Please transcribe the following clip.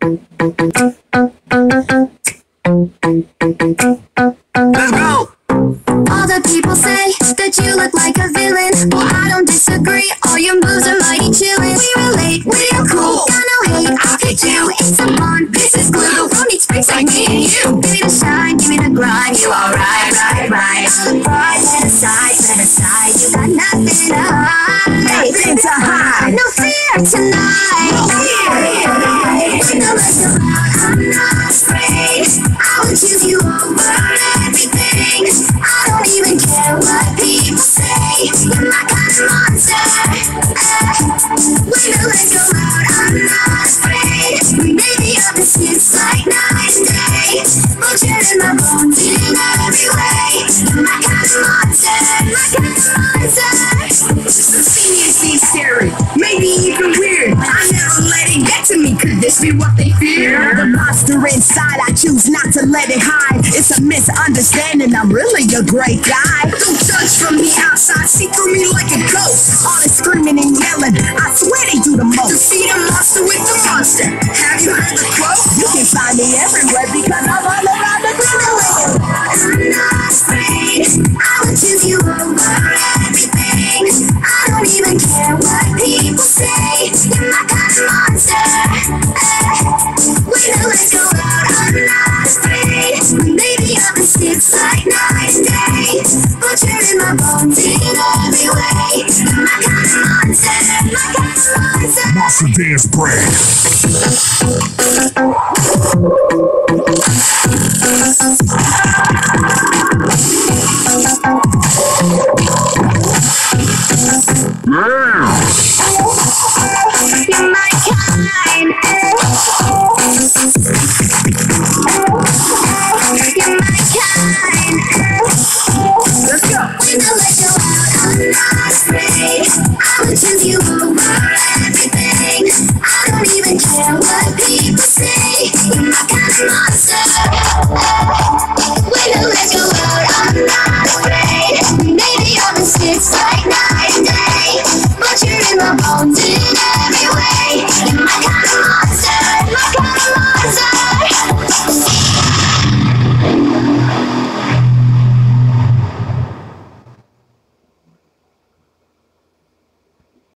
Let's go! All the people say that you look like a villain. Well, I don't disagree. All your moves are mighty chillin'. We relate, we are cool. Got no hate, I'll get you. It's a bond, this is glue. Who needs freaks like me and you? Give me the shine, give me the grind. You alright, right. All the pride, let aside. You got nothing to hide. Nothing to hide. No fear tonight. No fear. When the lights go out, I'm not afraid. I will choose you over everything. I don't even care what people say. You're my kind of monster. When the lights go out, I'm not afraid. Baby, I've been since like night and day. Put you in my bones in every way. You're my kind of monster. My kind of monster. Seriously scary, maybe even weird. I never let it get to me. Could this be what they fear? The monster inside, I choose not to let it hide. It's a misunderstanding, I'm really a great guy. Don't judge from the outside, see through me like a ghost. All this screaming and yelling, I swear they do the most. Defeat a monster with the monster. Have you heard the quote? You can find me everywhere because I'm all around the globe. I'm not afraid. I will choose you over everything. I don't even care what people say. You're my kind of monster. When the lights go out, I'm not afraid. Baby, I've been sticks like night and day. Butchered in my bones in every way. You're my kind of monster. My kind of monster. Monster Dance Brand.